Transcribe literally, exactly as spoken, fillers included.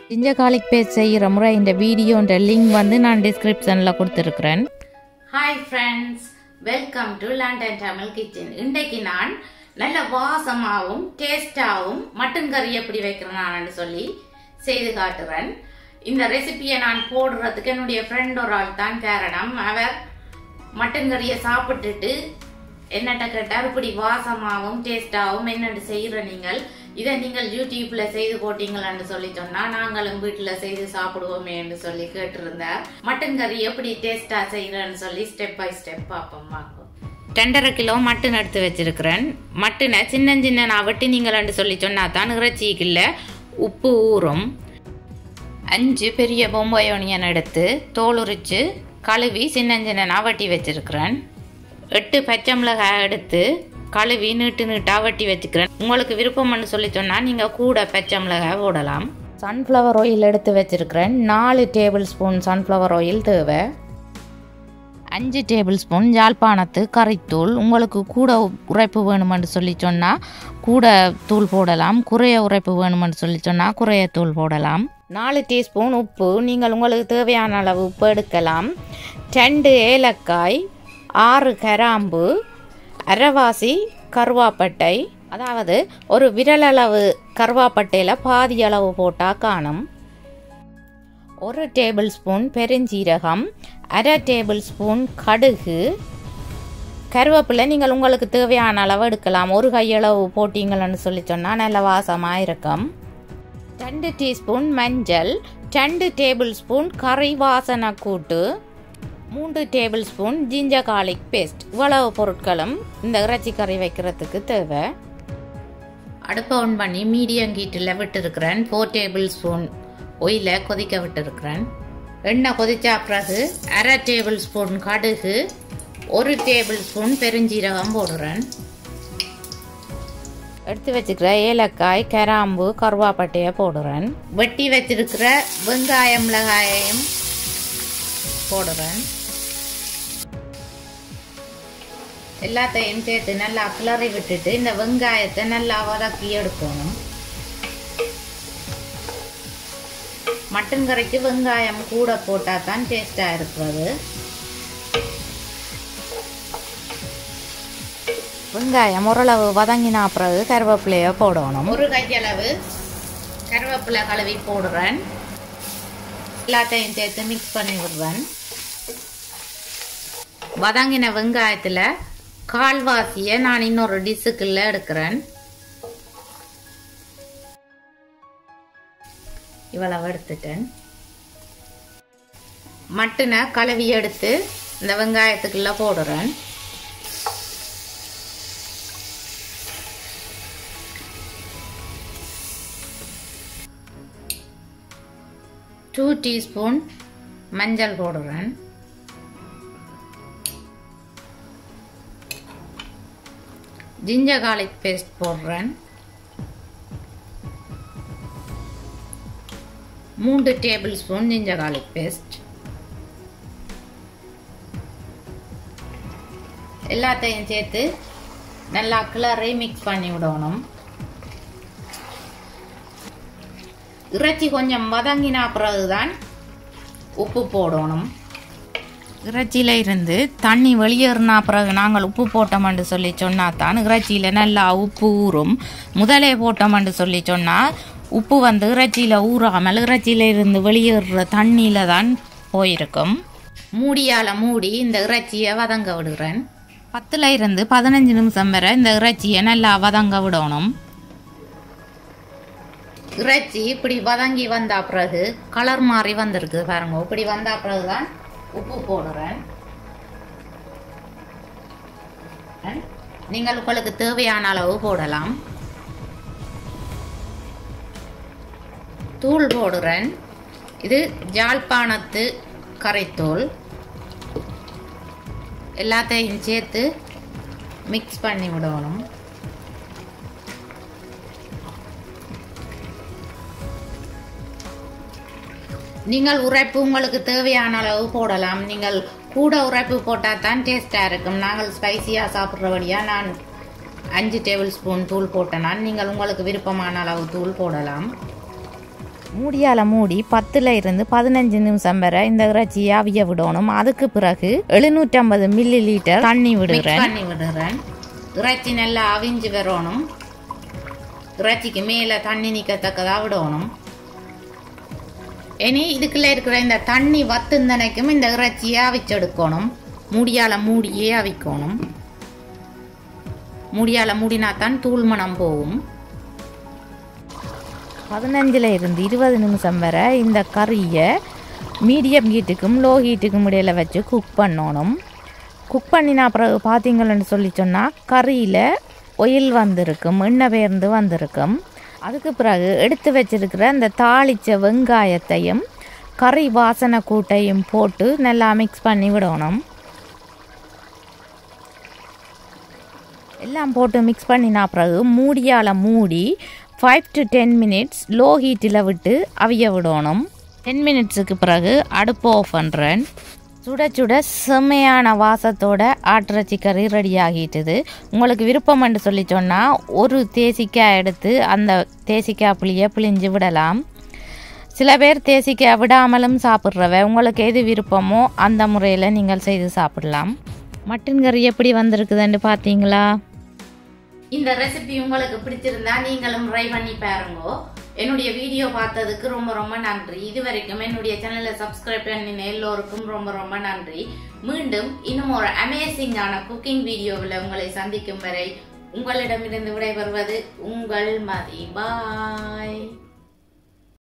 ginger garlic paste செய்யற முறை இந்த வீடியோன்ற லிங்க் வந்து நான் டிஸ்கிரிப்ஷன்ல கொடுத்திருக்கிறேன். Hi friends, welcome to London Tamil kitchen. இன்றைக்கு நான் நல்ல வாசமாகவும் டேஸ்டாகவும் மட்டன் கறி எப்படி வைக்கிறேன்னு சொல்லி செய்து காட்டுறேன். இந்த ரெசிபியை நான் போடுறதுக்கு என்னுடைய ஃப்ரெண்ட் ஒரு ஆள் தான் காரணம். அவர் மட்டன் கறியை சாப்பிட்டுட்டு என்னட்ட கேட்டார், இப்படி வாசமாகவும் டேஸ்டாகவும் என்னென்னு செய்கிற நீங்கள் இதை நீங்கள் யூடியூப்ல செய்து போட்டீங்களான்னு சொல்லி சொன்னா நாங்களும் வீட்டுல செய்து சாப்பிடுவோமே என்று சொல்லி கேட்டிருந்தார். மட்டன் கறி எப்படி டேஸ்டா செய்யறேன்னு சொல்லி ஸ்டெப் பை ஸ்டெப் பார்ப்போம். ரெண்டரை கிலோ மட்டன் எடுத்து வச்சிருக்கிறேன். மட்டனை சின்ன சின்ன நான் வெட்டி நீங்களான்னு சொல்லி சொன்னா தான் இறைச்சிக்குள்ள உப்பு ஊறும். அஞ்சு பெரிய பொம்பாய் ஒனியன் எடுத்து தோல் உரிச்சு கழுவி சின்ன சின்ன நான் வெட்டி வச்சிருக்கிறேன். எட்டு பச்சை மிளகாய் எடுத்து கழுவி நீட்டு நீட்டாக வெட்டி வச்சுக்கிறேன். உங்களுக்கு விருப்பம்னு சொல்லி சொன்னால் நீங்கள் கூட பச்சை மிளகாய் போடலாம். சன்ஃப்ளவர் ஆயில் எடுத்து வச்சிருக்கிறேன். நாலு டேபிள் ஸ்பூன் சன்ஃப்ளவர் ஆயில் தேவை. அஞ்சு டேபிள் ஸ்பூன் யாழ்ப்பாணத்து கறித்தூள். உங்களுக்கு கூட உரைப்பு வேணுமென்று சொல்லி சொன்னால் கூட தூள் போடலாம், குறைய உரைப்பு வேணுமென்று சொல்லி சொன்னால் குறைய தூள் போடலாம். நாலு டீஸ்பூன் உப்பு, நீங்கள் உங்களுக்கு தேவையான அளவு உப்பு எடுக்கலாம். ரெண்டு ஏலக்காய், ஆறு கிராம்பு, அரைவாசி கருவாப்பட்டை, அதாவது ஒரு விரலளவு கருவாப்பட்டையில் பாதி அளவு போட்டால் காணும். ஒரு டேபிள் ஸ்பூன் பெருஞ்சீரகம், அரை டேபிள் ஸ்பூன் கடுகு, கருவேப்பிலை நீங்கள் உங்களுக்கு தேவையான அளவு எடுக்கலாம். ஒரு கையளவு போட்டிங்கன்னு சொல்லி சொன்னால் நல்ல வாசமாக இருக்கும். ரெண்டு டீஸ்பூன் மஞ்சள், ரெண்டு டேபிள் ஸ்பூன் கறி வாசனை கூட்டு, மூன்று tablespoon ginger garlic paste. இவ்வளவு பொருட்களும் இந்த இறைச்சி கறி வைக்கிறதுக்கு தேவை. அடுப்பை ஆன் பண்ணி மீடியம் ஹீட்டில் விட்டுருக்கிறேன். ஃபோர் டேபிள் ஸ்பூன் ஒயிலை கொதிக்க விட்டுருக்கிறேன். எண்ணெய் கொதிச்சா பிறகு அரை டேபிள் ஸ்பூன் கடுகு, ஒரு டேபிள் ஸ்பூன் பெருஞ்சீரகம் போடுறேன். எடுத்து வச்சுக்கிற ஏலக்காய், கிராம்பு, கருவாப்பட்டையை போடுறேன். வெட்டி வச்சிருக்கிற வெங்காயம் மிளகாயையும் போடுறேன். எல்லாத்தையும் சேர்த்து நல்லா கிளறி விட்டுட்டு இந்த வெங்காயத்தை நல்லா வதக்கி எடுக்கணும். மட்டன் கறிக்கு வெங்காயம் கூட போட்டால் தான் டேஸ்டாக இருக்கிறது. வெங்காயம் ஓரளவு வதங்கினா பிறகு கருவேப்பிலையை போடணும். ஒரு கையளவு கருவேப்பிலை கழுவி போடுறேன். எல்லாத்தையும் சேர்த்து மிக்ஸ் பண்ணி விடுவேன். வதங்கின வெங்காயத்தில் கால்வாசியை நான் இன்னொரு டிஷ்ஷுக்குள்ள எடுக்கிறேன். இவ்வளவு எடுத்துட்டேன். மட்டனை கழுவி எடுத்து இந்த வெங்காயத்துக்குள்ள போடுறேன். டூ டீஸ்பூன் மஞ்சள் போடுறேன். ஜிஞ்சர் garlic பேஸ்ட் போடுறேன். மூன்று tablespoon ginger garlic paste. எல்லாத்தையும் சேர்த்து நல்லா கிளறி மிக்ஸ் பண்ணி விடணும். இறைச்சி கொஞ்சம் வதங்கினா பிறகுதான் உப்பு போடணும். இறைச்சியில் இருந்து தண்ணி வெளியேறினா பிறகு நாங்கள் உப்பு போட்டோம்னு சொல்லி சொன்னால் தான் இறைச்சியில் நல்லா உப்பு ஊறும். முதலே போட்டோம்னு சொல்லி சொன்னால் உப்பு வந்து இறைச்சியில் ஊறாமல் இறைச்சியில் இருந்து வெளியேறுற தண்ணியில் தான் போயிருக்கும். மூடியால் மூடி இந்த இறைச்சியை வதங்க விடுகிறேன். பத்தில் இருந்து பதினஞ்சு நிமிஷம் வரை இந்த இறைச்சியை நல்லா வதங்க விடணும். இறைச்சி இப்படி வதங்கி வந்த பிறகு கலர் மாறி வந்திருக்கு பாருங்க. இப்படி வந்த பிறகுதான் உப்பு போடுறேன். நீங்கள் உங்களுக்கு தேவையான அளவு போடலாம். தூள் போடுறேன். இது யாழ்ப்பாணத்து கறித்தூள். எல்லாத்தையும் சேர்த்து மிக்ஸ் பண்ணி விடணும். நீங்கள் உரைப்பு உங்களுக்கு தேவையான அளவு போடலாம். நீங்கள் கூட உரைப்பு போட்டால் தான் டேஸ்டாக இருக்கும். நாங்கள் ஸ்பைசியாக சாப்பிட்றபடியாக நான் அஞ்சு டேபிள் ஸ்பூன் தூள் போட்டேன்னா நீங்கள் உங்களுக்கு விருப்பமான அளவு தூள் போடலாம். மூடியால் மூடி பத்துல இருந்து பதினஞ்சு நிமிஷம் வரை இந்த இறைச்சியை அவிய விடணும். அதுக்கு பிறகு எழுநூற்றி ஐம்பது மில்லி லிட்டர் தண்ணி விடுறேன் தண்ணி விடுறேன் இறைச்சி நல்லா அவிஞ்சு வரணும். இறைச்சிக்கு மேலே தண்ணி நிற்கத்தக்கதாக விடணும். இனி இதுக்குள்ள இருக்கிற இந்த தண்ணி வத்துந்தனைக்கும் இந்த இறைச்சியை அவிச்செடுக்கணும். மூடியால் மூடியே அவிக்கணும். மூடியால் மூடினாத்தான் தூள் மணம் போகும். பதினஞ்சில் இருந்து இருபது நிமிஷம் வரை இந்த கறியை மீடியம் ஹீட்டுக்கும் லோ ஹீட்டுக்கும் இடையில வச்சு குக் பண்ணணும். குக் பண்ணினா பிறகு பார்த்தீங்கன்னு சொல்லி சொன்னால் கறியில் ஒயில் வந்திருக்கும், எண்ணெய் பேர்ந்து வந்திருக்கும். அதுக்கு பிறகு எடுத்து வச்சிருக்கிற இந்த தாளித்த வெங்காயத்தையும் கறி வாசனை கூட்டையும் போட்டு நல்லா மிக்ஸ் பண்ணி விடணும். எல்லாம் போட்டு மிக்ஸ் பண்ணினா பிறகு மூடியால் மூடி five to ten minutes low ஹீட்டில் விட்டு அவிய விடணும். டென் மினிட்ஸுக்கு பிறகு அடுப்பு ஆஃப் பண்ணுறேன். சுட சுட செம்மையான வாசத்தோட ஆட்டிறைச்சி கறி ரெடி ஆகிட்டுது. உங்களுக்கு விருப்பம் என்று சொல்லி சொன்னால் ஒரு தேசிக்காய் எடுத்து அந்த தேசிக்காய் புளியை பிழிஞ்சு விடலாம். சில பேர் தேசிக்காய் விடாமலும் சாப்பிட்றவ, உங்களுக்கு எது விருப்பமோ அந்த முறையில் நீங்கள் செய்து சாப்பிடலாம். மட்டன் கறி எப்படி வந்திருக்குதுன்னு பார்த்தீங்களா? இந்த ரெசிபி உங்களுக்கு பிடிச்சிருந்தா நீங்களும் ட்ரை பண்ணி பாருங்க. என்னுடைய வீடியோ பார்த்ததுக்கு ரொம்ப ரொம்ப நன்றி. இது வரைக்கும் என்னுடைய சேனலை சப்ஸ்கிரைப் பண்ணின எல்லோருக்கும் ரொம்ப ரொம்ப நன்றி. மீண்டும் இன்னும் ஒரு அமேசிங்கான குக்கிங் வீடியோவில் உங்களை சந்திக்கும் வரை உங்களிடமிருந்து விடைபெறுவது உங்கள் மதி. பாய்.